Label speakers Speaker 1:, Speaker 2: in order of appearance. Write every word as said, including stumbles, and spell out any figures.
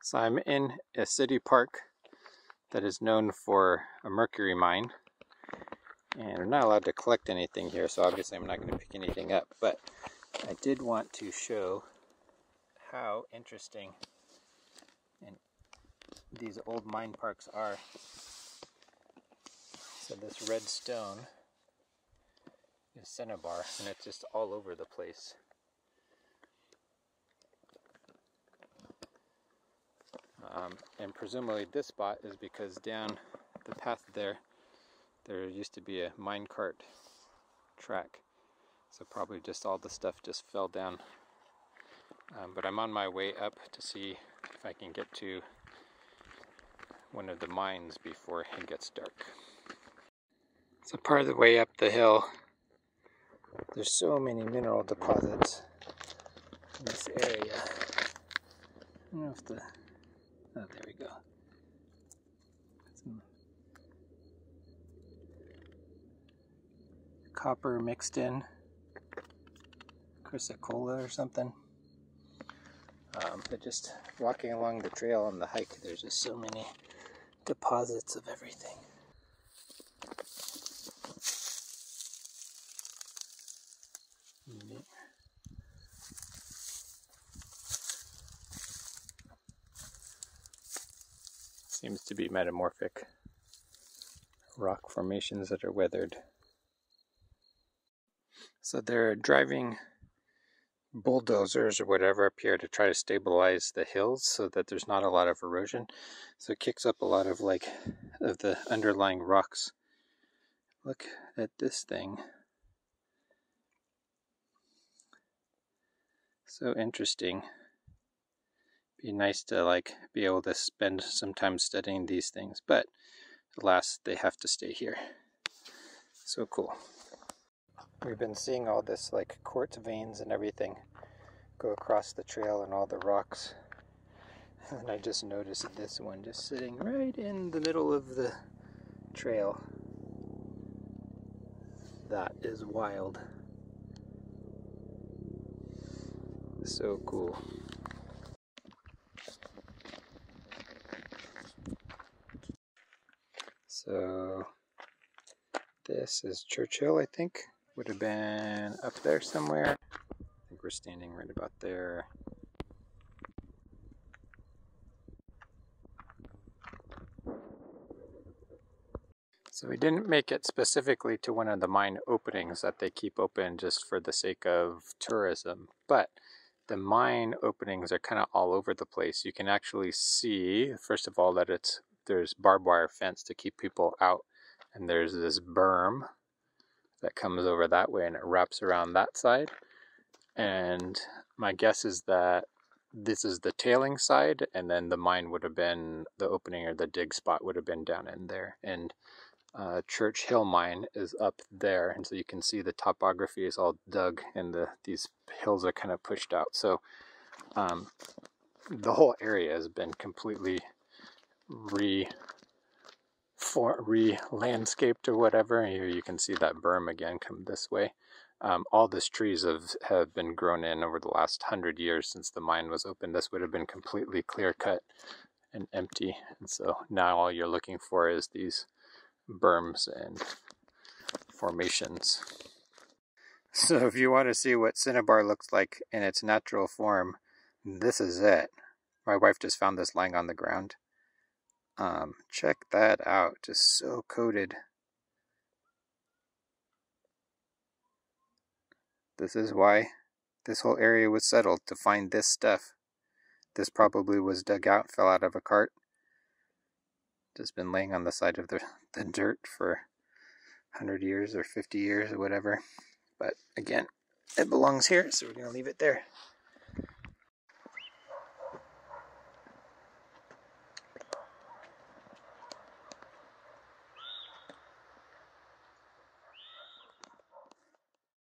Speaker 1: So I'm in a city park that is known for a mercury mine, and I'm not allowed to collect anything here, so obviously I'm not going to pick anything up, but I did want to show how interesting and these old mine parks are. So this red stone is Cinnabar, and it's just all over the place. Um, and presumably this spot is because down the path there, there used to be a minecart track. So probably just all the stuff just fell down. Um, but I'm on my way up to see if I can get to one of the mines before it gets dark. So part of the way up the hill, there's so many mineral deposits in this area. I don't know if the, oh there we go. Some copper mixed in, chrysocolla or something. Um, but just walking along the trail on the hike, there's just so many deposits of everything. Seems to be metamorphic rock formations that are weathered. So they're driving bulldozers or whatever up here to try to stabilize the hills so that there's not a lot of erosion. So it kicks up a lot of like of the underlying rocks. Look at this thing. So interesting. Be nice to like be able to spend some time studying these things, but alas, they have to stay here. So cool. We've been seeing all this like quartz veins and everything go across the trail and all the rocks. And I just noticed this one just sitting right in the middle of the trail. That is wild. So cool. So this is Churchill, I think. Would have been up there somewhere. I think we're standing right about there. So we didn't make it specifically to one of the mine openings that they keep open just for the sake of tourism, but the mine openings are kind of all over the place. You can actually see, first of all, that it's there's barbed wire fence to keep people out, and there's this berm that comes over that way and it wraps around that side. And my guess is that this is the tailing side, and then the mine would have been, the opening or the dig spot would have been down in there. And uh, Church Hill mine is up there, and so you can see the topography is all dug and the these hills are kind of pushed out. So um, the whole area has been completely re for re-landscaped or whatever. Here you can see that berm again come this way. Um, all these trees have, have been grown in over the last hundred years since the mine was open. This would have been completely clear cut and empty. And so now all you're looking for is these berms and formations. So if you want to see what Cinnabar looks like in its natural form, this is it. My wife just found this lying on the ground. Um, check that out, just so coated. This is why this whole area was settled, to find this stuff. This probably was dug out, fell out of a cart. Just been laying on the side of the, the dirt for one hundred years or fifty years or whatever. But again, it belongs here, so we're going to leave it there.